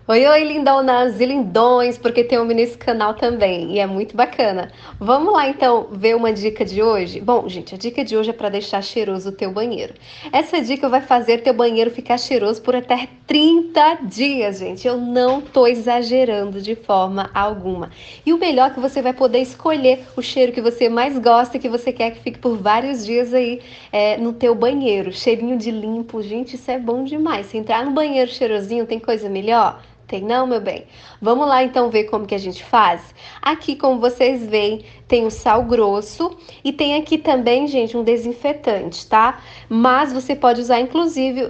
Oi, oi, lindonas e lindões, porque tem um nesse canal também e é muito bacana. Vamos lá então ver uma dica de hoje? Bom, gente, a dica de hoje é para deixar cheiroso o teu banheiro. Essa dica vai fazer teu banheiro ficar cheiroso por até 30 dias, gente. Eu não tô exagerando de forma alguma. E o melhor é que você vai poder escolher o cheiro que você mais gosta e que você quer que fique por vários dias aí no teu banheiro. Cheirinho de limpo, gente, isso é bom demais. Se entrar no banheiro cheirosinho, tem coisa melhor? Tem não, meu bem? Vamos lá então ver como que a gente faz? Aqui, como vocês veem, tem o sal grosso e tem aqui também, gente, um desinfetante, tá? Mas você pode usar, inclusive,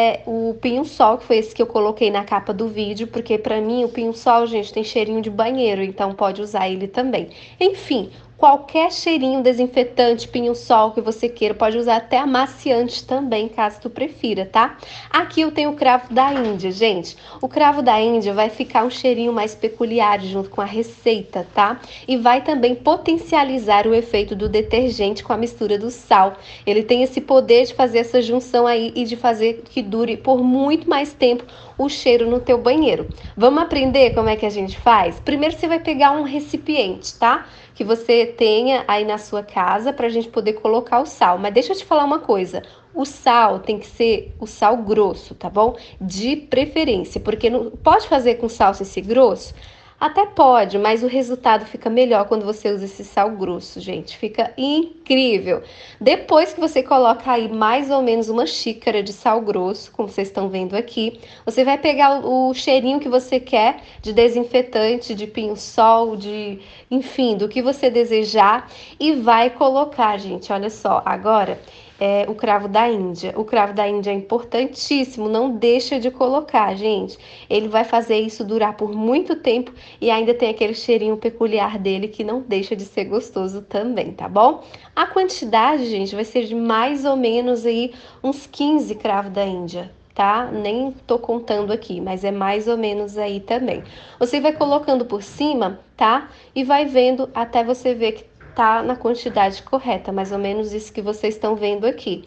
o pinho-sol, que foi esse que eu coloquei na capa do vídeo, porque pra mim o pinho-sol, gente, tem cheirinho de banheiro, então pode usar ele também. Enfim, qualquer cheirinho desinfetante, pinho-sol que você queira, pode usar até amaciante também, caso tu prefira, tá? Aqui eu tenho o cravo da Índia, gente. O cravo da Índia vai ficar um cheirinho mais peculiar junto com a receita, tá? E vai também potencializar o efeito do detergente com a mistura do sal. Ele tem esse poder de fazer essa junção aí e de fazer que dure por muito mais tempo o cheiro no teu banheiro. Vamos aprender como é que a gente faz? Primeiro você vai pegar um recipiente, tá? Que você tenha aí na sua casa para a gente poder colocar o sal. Mas deixa eu te falar uma coisa. O sal tem que ser o sal grosso, tá bom? De preferência, porque não pode fazer com sal sem ser grosso? Até pode, mas o resultado fica melhor quando você usa esse sal grosso, gente. Fica incrível. Depois que você coloca aí mais ou menos uma xícara de sal grosso, como vocês estão vendo aqui, você vai pegar o cheirinho que você quer de desinfetante, de pinho-sol, enfim, do que você desejar e vai colocar, gente. Olha só, agora o cravo da Índia. O cravo da Índia é importantíssimo, não deixa de colocar, gente. Ele vai fazer isso durar por muito tempo e ainda tem aquele cheirinho peculiar dele que não deixa de ser gostoso também, tá bom? A quantidade, gente, vai ser de mais ou menos aí uns 15 cravos da Índia. Tá? Nem tô contando aqui, mas é mais ou menos aí também. Você vai colocando por cima, tá? E vai vendo até você ver que tá na quantidade correta, mais ou menos isso que vocês estão vendo aqui.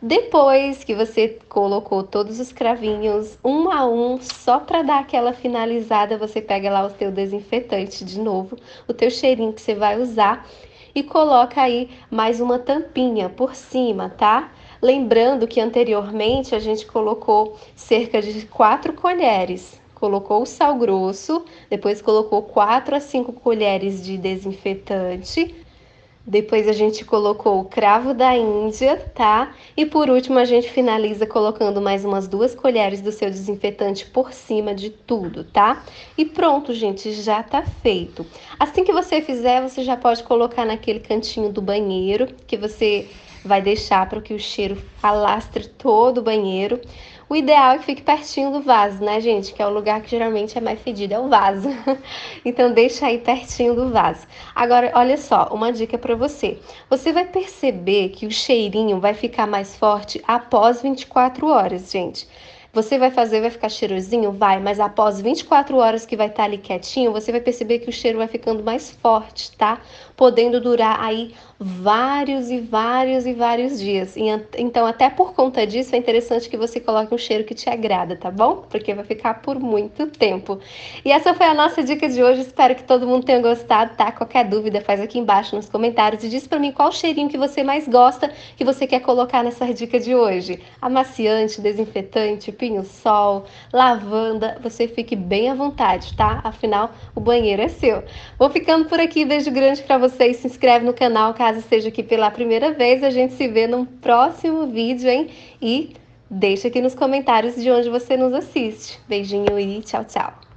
Depois que você colocou todos os cravinhos, um a um, só para dar aquela finalizada, você pega lá o teu desinfetante de novo, o teu cheirinho que você vai usar e coloca aí mais uma tampinha por cima, tá? Lembrando que anteriormente a gente colocou cerca de 4 colheres. Colocou o sal grosso, depois colocou 4 a 5 colheres de desinfetante, depois a gente colocou o cravo da Índia, tá? E por último a gente finaliza colocando mais umas 2 colheres do seu desinfetante por cima de tudo, tá? E pronto, gente, já tá feito. Assim que você fizer, você já pode colocar naquele cantinho do banheiro, que você vai deixar para que o cheiro alastre todo o banheiro. O ideal é que fique pertinho do vaso, né, gente? Que é o lugar que geralmente é mais fedido, é o vaso. Então deixa aí pertinho do vaso. Agora, olha só, uma dica para você. Você vai perceber que o cheirinho vai ficar mais forte após 24 horas, gente. Você vai fazer, vai ficar cheirosinho? Vai, mas após 24 horas que vai estar ali quietinho, você vai perceber que o cheiro vai ficando mais forte, tá? Podendo durar aí vários e vários e vários dias. Então, até por conta disso, é interessante que você coloque um cheiro que te agrada, tá bom? Porque vai ficar por muito tempo. E essa foi a nossa dica de hoje. Espero que todo mundo tenha gostado, tá? Qualquer dúvida, faz aqui embaixo nos comentários e diz pra mim qual cheirinho que você mais gosta, que você quer colocar nessa dica de hoje. Amaciante, desinfetante, pinho-sol, lavanda, você fique bem à vontade, tá? Afinal, o banheiro é seu. Vou ficando por aqui, beijo grande pra vocês, se inscreve no canal caso esteja aqui pela primeira vez, a gente se vê num próximo vídeo, hein? E deixa aqui nos comentários de onde você nos assiste. Beijinho e tchau, tchau!